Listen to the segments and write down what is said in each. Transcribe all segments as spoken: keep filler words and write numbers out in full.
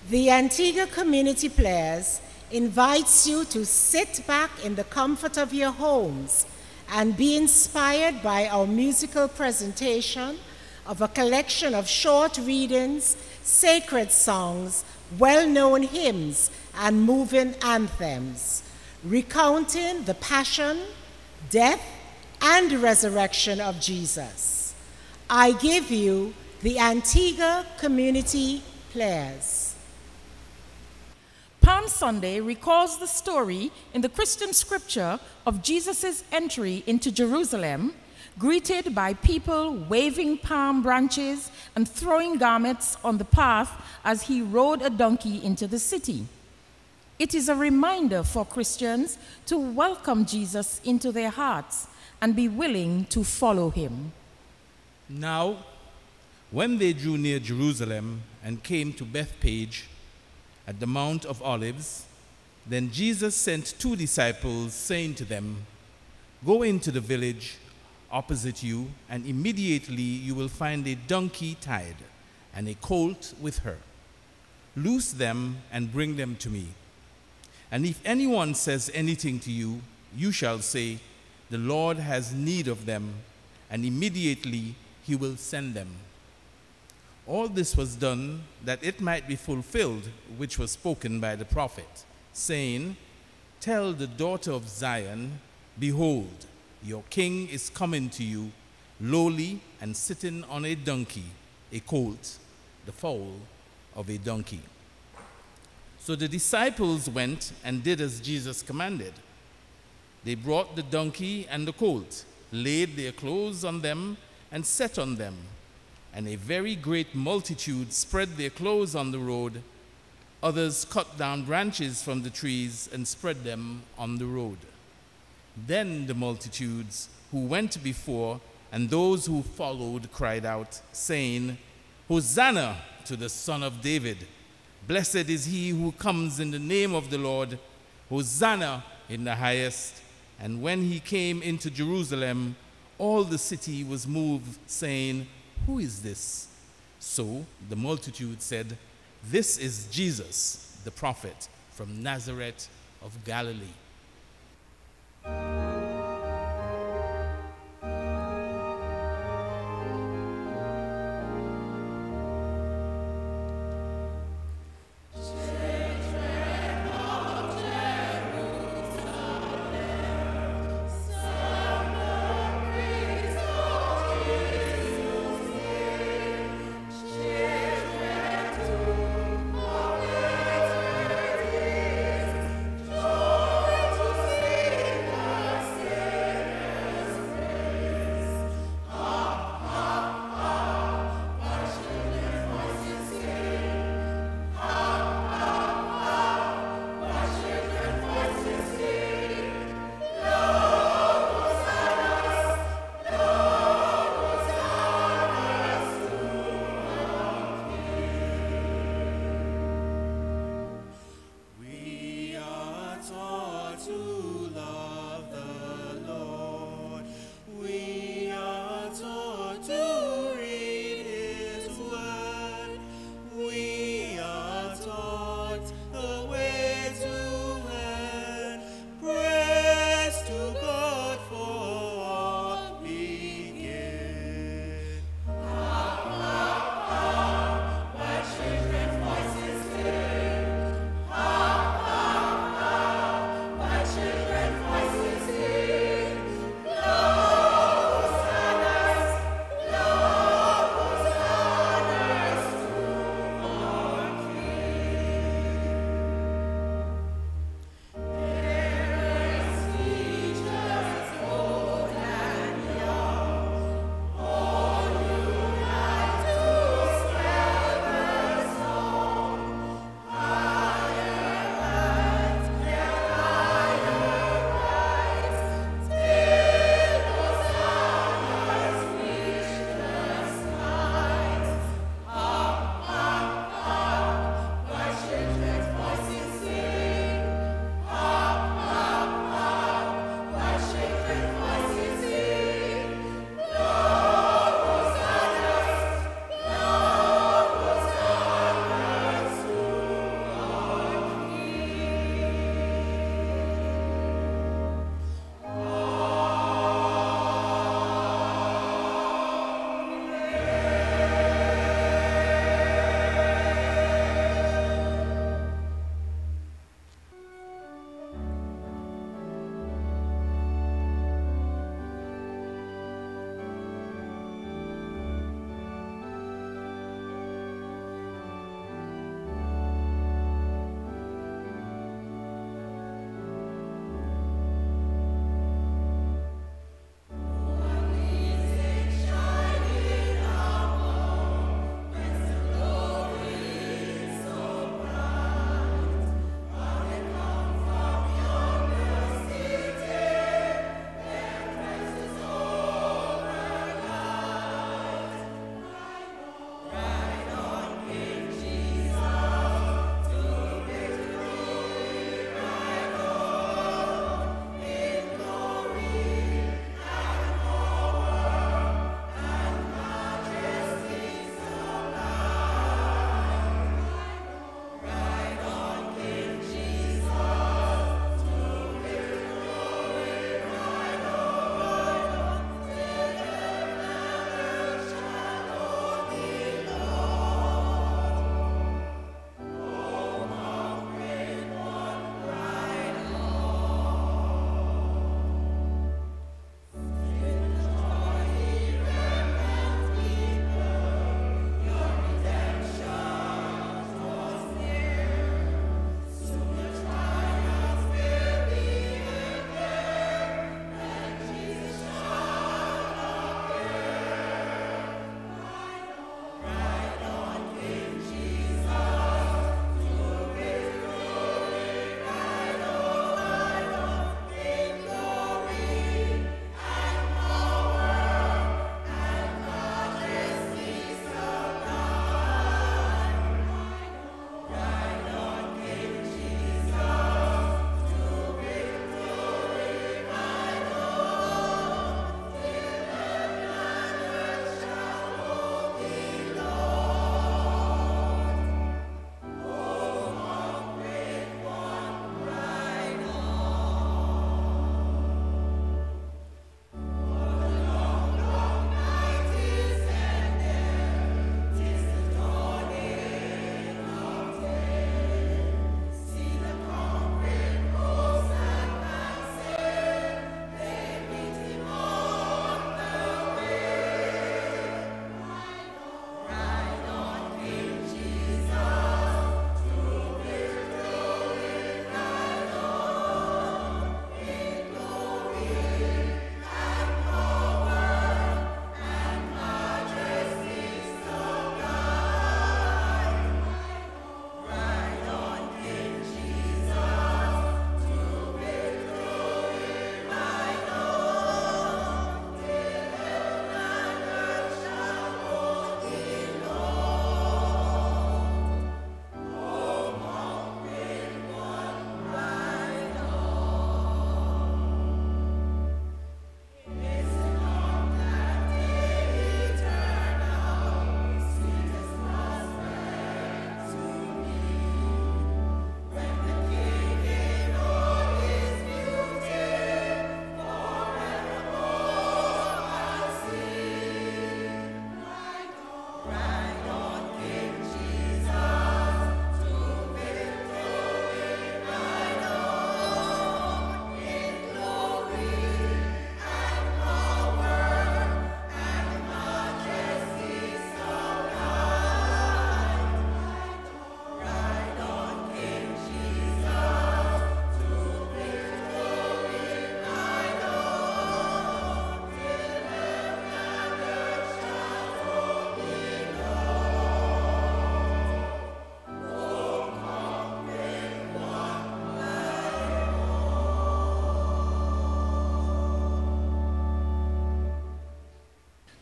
The Antigua Community Players invites you to sit back in the comfort of your homes and be inspired by our musical presentation of a collection of short readings, sacred songs, well-known hymns, and moving anthems, recounting the passion, death, and resurrection of Jesus. I give you the Antigua Community Players. Palm Sunday recalls the story in the Christian scripture of Jesus' entry into Jerusalem, greeted by people waving palm branches and throwing garments on the path as he rode a donkey into the city. It is a reminder for Christians to welcome Jesus into their hearts and be willing to follow him. Now, when they drew near Jerusalem and came to Bethphage at the Mount of Olives, then Jesus sent two disciples, saying to them, "Go into the village opposite you, and immediately you will find a donkey tied and a colt with her. Loose them and bring them to me. And if anyone says anything to you, you shall say, 'The Lord has need of them,' and immediately he will send them." All this was done that it might be fulfilled, which was spoken by the prophet, saying, "Tell the daughter of Zion, behold, your king is coming to you, lowly and sitting on a donkey, a colt, the foal of a donkey." So the disciples went and did as Jesus commanded. They brought the donkey and the colt, laid their clothes on them, and sat on them. And a very great multitude spread their clothes on the road. Others cut down branches from the trees and spread them on the road. Then the multitudes who went before and those who followed cried out, saying, "Hosanna to the Son of David! Blessed is he who comes in the name of the Lord! Hosanna in the highest!" And when he came into Jerusalem, all the city was moved, saying, "Who is this?" So the multitude said, "This is Jesus, the prophet from Nazareth of Galilee."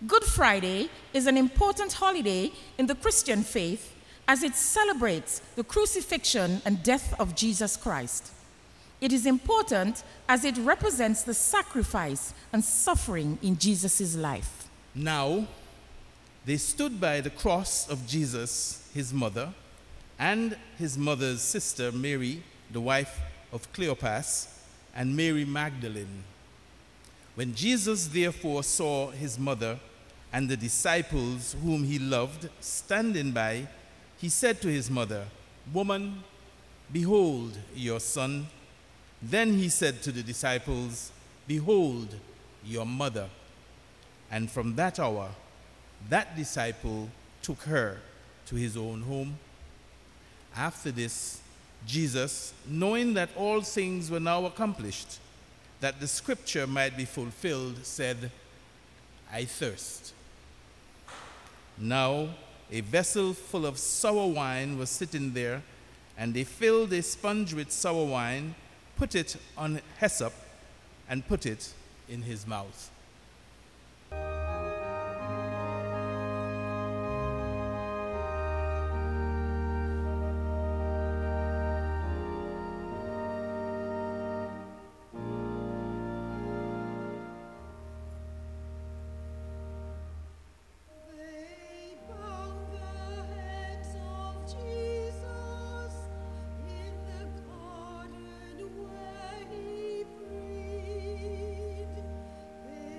Good Friday is an important holiday in the Christian faith as it celebrates the crucifixion and death of Jesus Christ. It is important as it represents the sacrifice and suffering in Jesus' life. Now, they stood by the cross of Jesus, his mother, and his mother's sister Mary, the wife of Cleopas, and Mary Magdalene. When Jesus therefore saw his mother and the disciples whom he loved standing by, he said to his mother, "Woman, behold your son." Then he said to the disciples, "Behold your mother." And from that hour, that disciple took her to his own home. After this, Jesus, knowing that all things were now accomplished, that the scripture might be fulfilled, said, "I thirst." Now a vessel full of sour wine was sitting there, and they filled a sponge with sour wine, put it on hyssop, and put it in his mouth. They bound the hands of Jesus in the garden where he prayed. They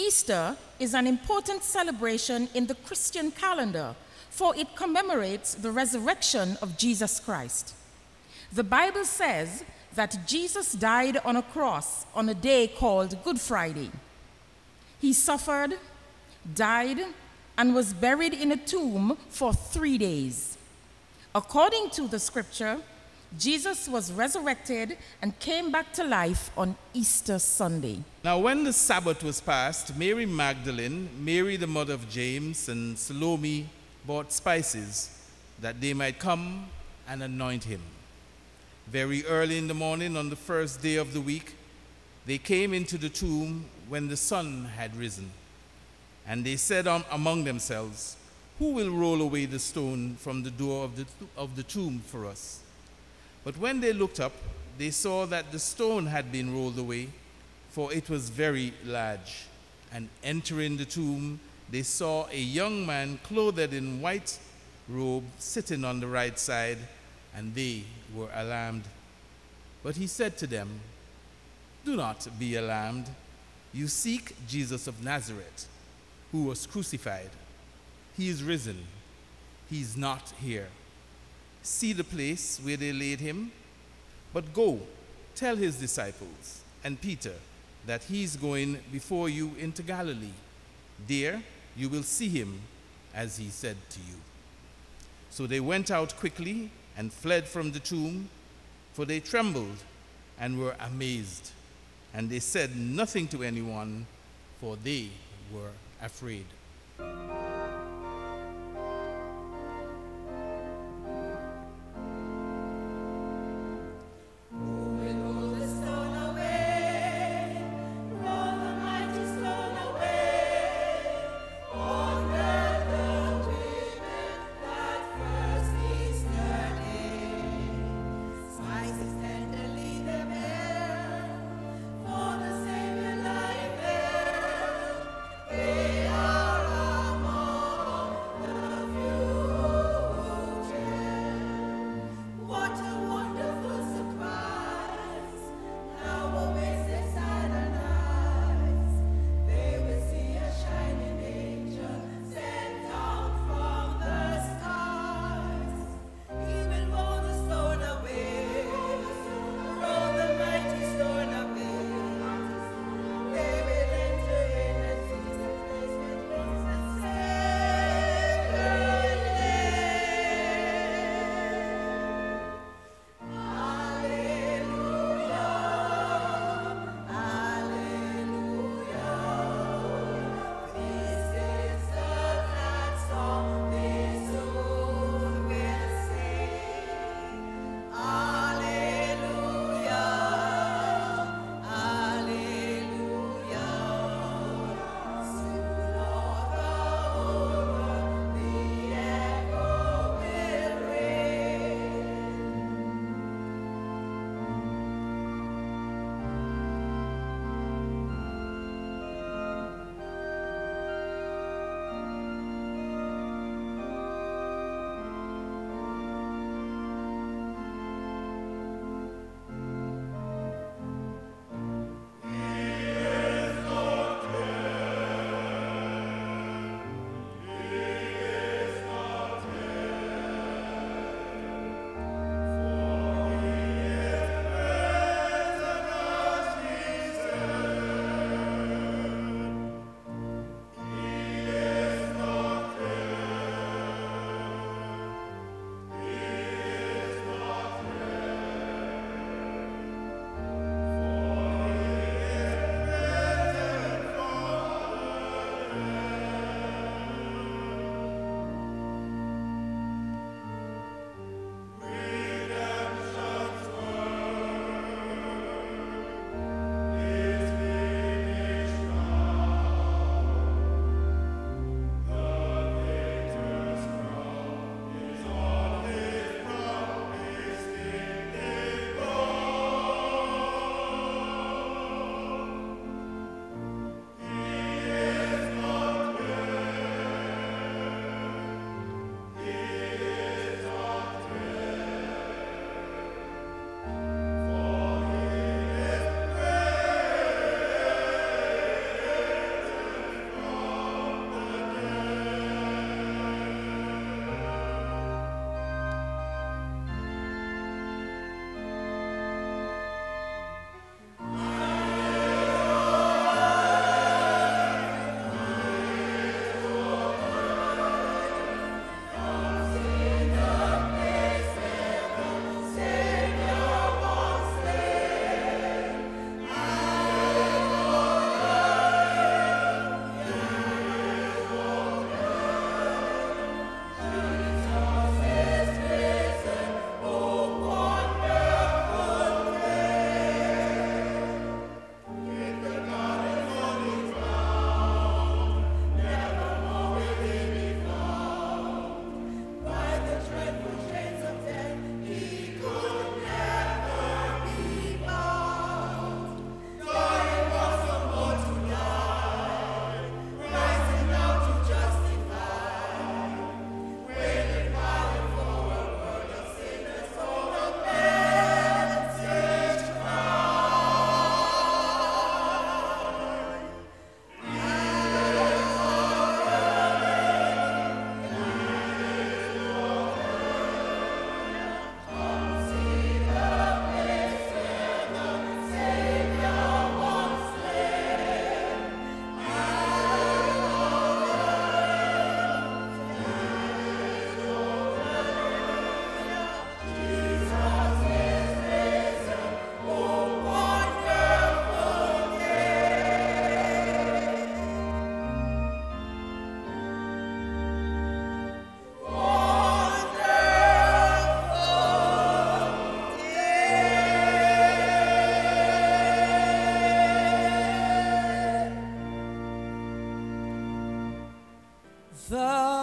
Easter is an important celebration in the Christian calendar, for it commemorates the resurrection of Jesus Christ. The Bible says that Jesus died on a cross on a day called Good Friday. He suffered, died, and was buried in a tomb for three days. According to the scripture, Jesus was resurrected and came back to life on Easter Sunday. Now, when the Sabbath was past, Mary Magdalene, Mary the mother of James, and Salome bought spices that they might come and anoint him. Very early in the morning on the first day of the week, they came into the tomb when the sun had risen. And they said um, among themselves, "Who will roll away the stone from the door of the, of the tomb for us?" But when they looked up, they saw that the stone had been rolled away, for it was very large. And entering the tomb, they saw a young man clothed in white robe sitting on the right side, and they were alarmed. But he said to them, "Do not be alarmed. You seek Jesus of Nazareth, who was crucified. He is risen. He is not here. See the place where they laid him? But go, tell his disciples and Peter that he is going before you into Galilee. There you will see him, as he said to you." So they went out quickly and fled from the tomb, for they trembled and were amazed. And they said nothing to anyone, for they were afraid. They are among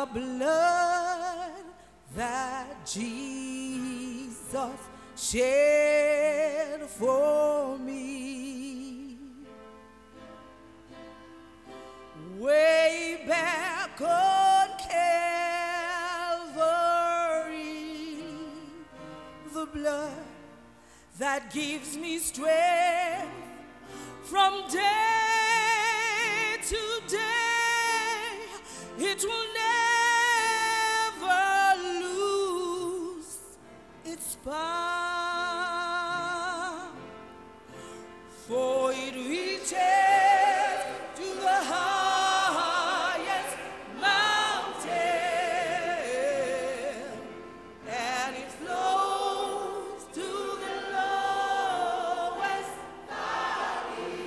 the blood that Jesus shed for me. Way back on Calvary, the blood that gives me strength from day to day, it will never lose its power, for it reaches to the highest mountain, and it flows to the lowest valley.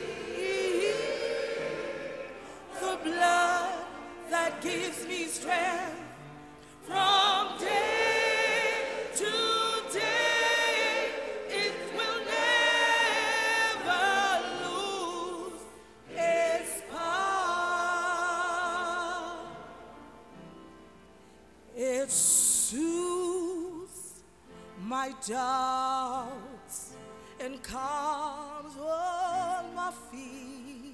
The blood that gives me strength from day to day, it will never lose its power. It soothes my doubts and calms all my fears,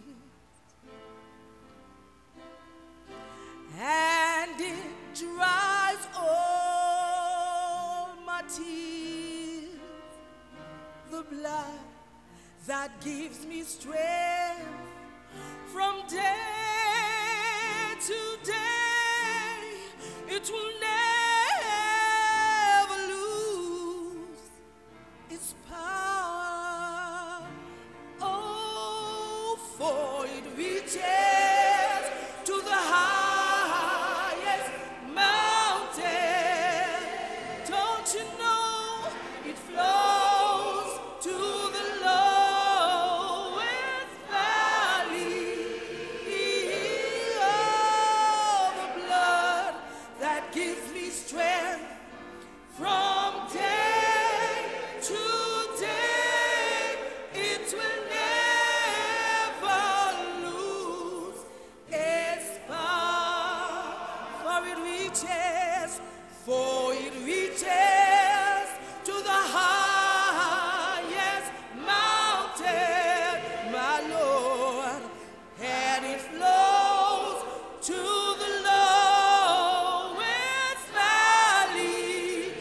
and it dries all my tears. The blood that gives me strength from day to day, it will never lose its power. Oh, for it reaches to the highest mountain. Don't you know it flows to the lowest valley? Oh, the blood that gives me strength from day to day, it will never lose its power, for it reaches, for it reaches to the highest mountain, my Lord, and it flows to the lowest valley.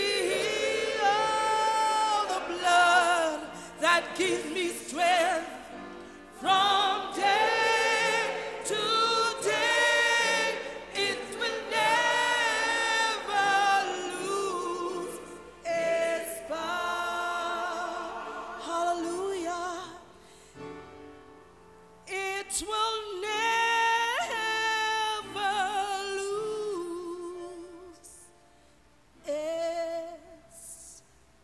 Oh, the blood that gives me strength from day to day, it will never lose its power. Hallelujah. It will never lose its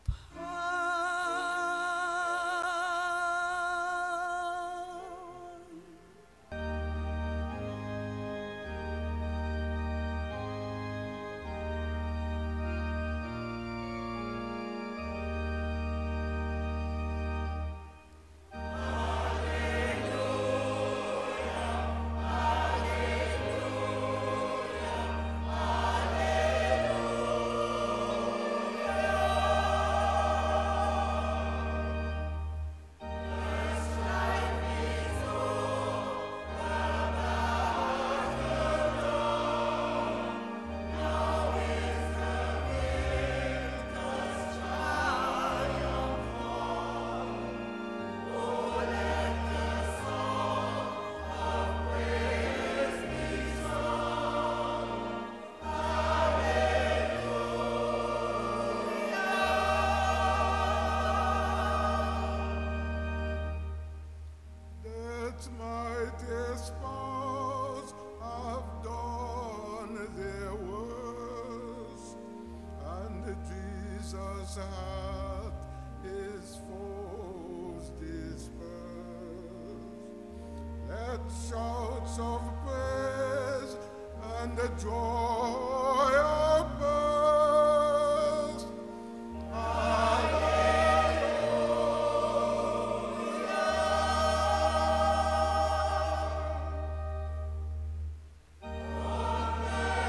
That my dear spouse have done their worst, and Jesus hath his foes dispersed. Let shouts of praise and the joy outburst. Hallelujah.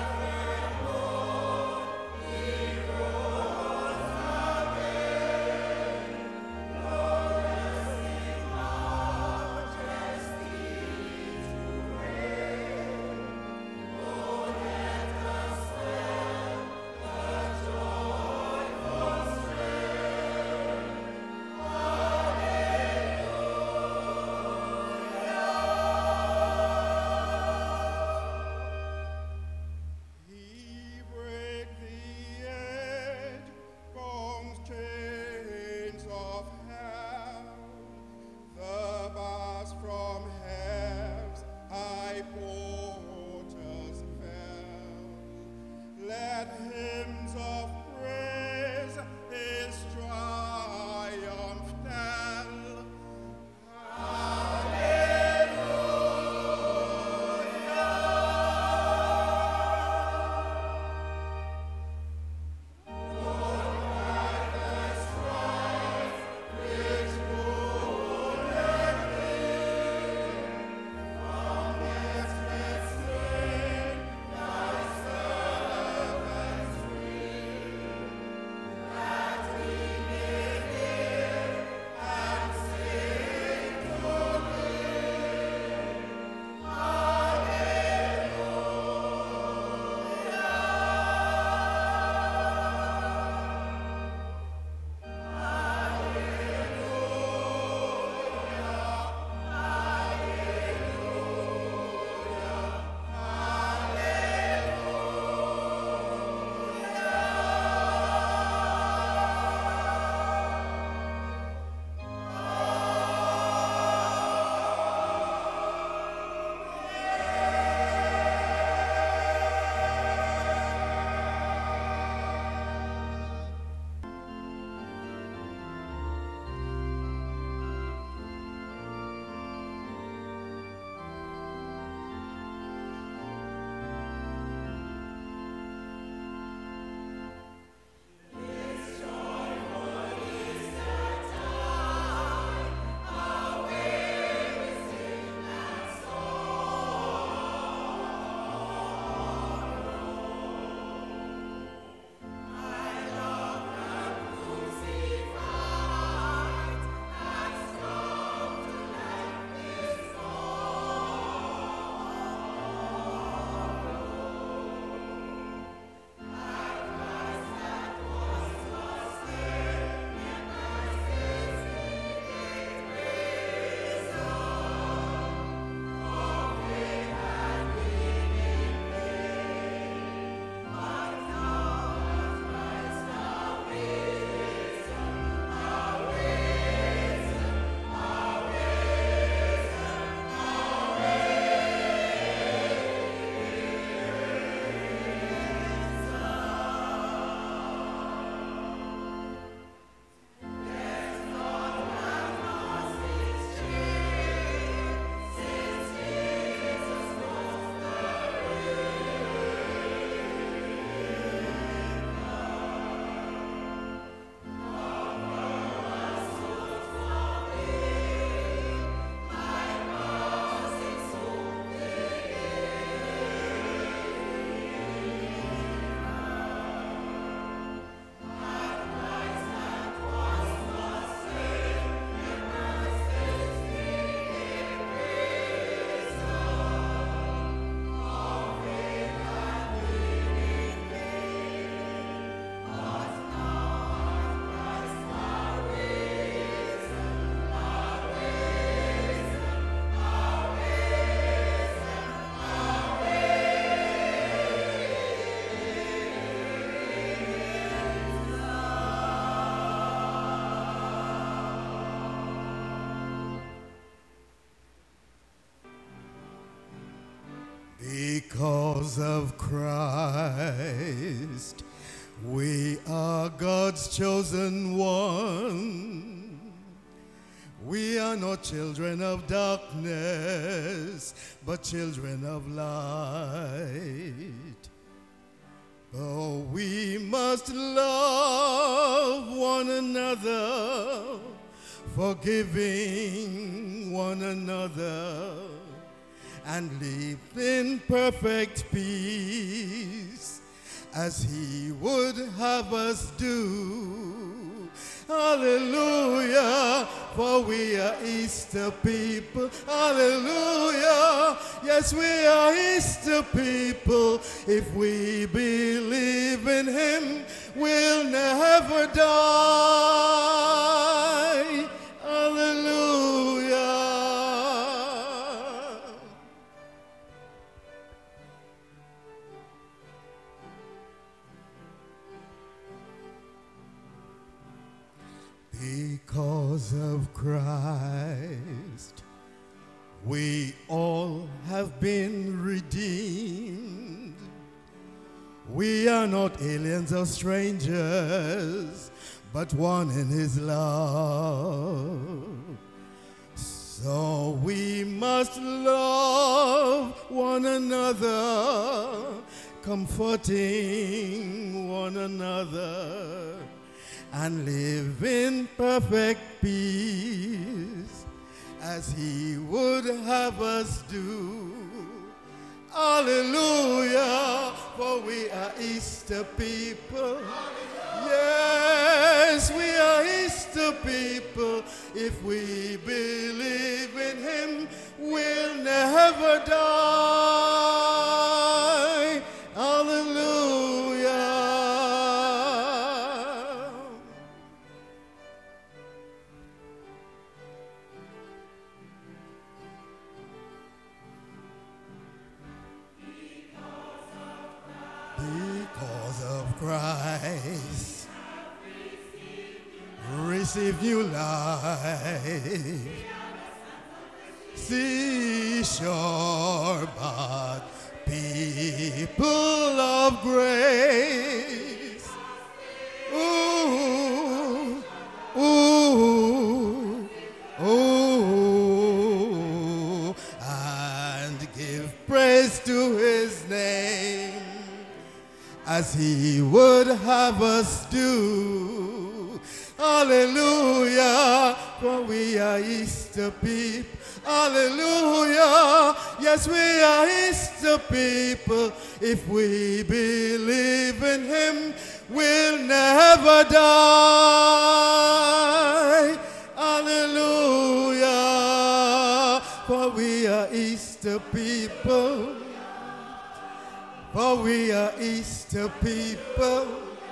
Because of Christ, we are God's chosen one. We are not children of darkness, but children of light. Oh, we must love one another, forgiving one another, and live in perfect peace as He would have us do. Hallelujah, for we are Easter people. Hallelujah, yes, we are Easter people. If we believe in Him, we'll never die. Hallelujah. Because of Christ, we all have been redeemed. We are not aliens or strangers, but one in His love. So we must love one another, comforting one another, and live in perfect peace as He would have us do. Hallelujah, for we are Easter people. Yes, we are Easter people. If we believe in Him, we'll never die. Hallelujah. Because of Christ, receive new life. Seashore, but people of grace. Ooh, ooh, ooh, and give praise to His name, as He would have us do. Hallelujah, for we are Easter people. Hallelujah, yes, we are Easter people. If we believe in Him, we'll never die. Hallelujah, for we are Easter people. For we are Easter people.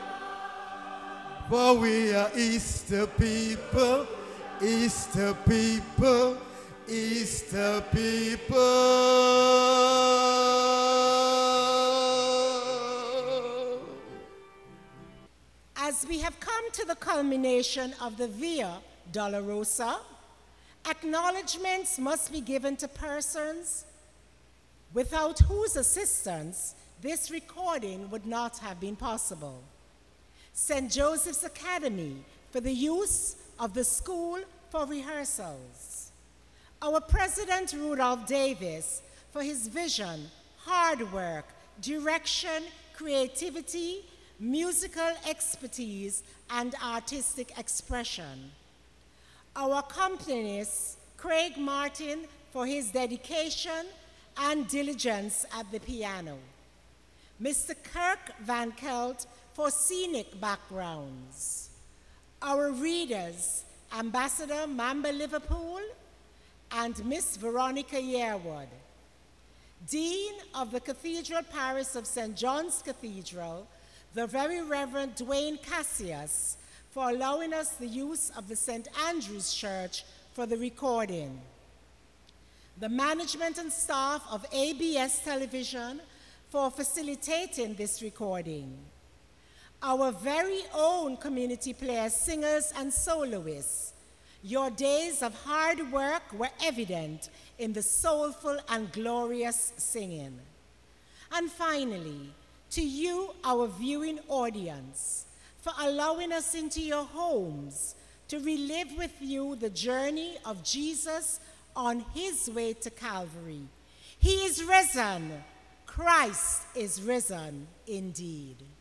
For we are Easter people. Easter people. Easter people. As we have come to the culmination of the Via Dolorosa, acknowledgments must be given to persons without whose assistance this recording would not have been possible. Saint Joseph's Academy for the use of the school for rehearsals. Our President Rudolph Davis for his vision, hard work, direction, creativity, musical expertise, and artistic expression. Our accompanist, Craig Martin, for his dedication and diligence at the piano. Mister Kirk Van Kelt for scenic backgrounds. Our readers, Ambassador Mamba Liverpool and Miss Veronica Yearwood. Dean of the Cathedral Parish of Saint John's Cathedral, the Very Reverend Dwayne Cassius, for allowing us the use of the Saint Andrew's Church for the recording. The management and staff of A B S Television for facilitating this recording. Our very own community players, singers, and soloists. Your days of hard work were evident in the soulful and glorious singing. And finally, to you, our viewing audience, for allowing us into your homes to relive with you the journey of Jesus on his way to Calvary. He is risen. Christ is risen indeed.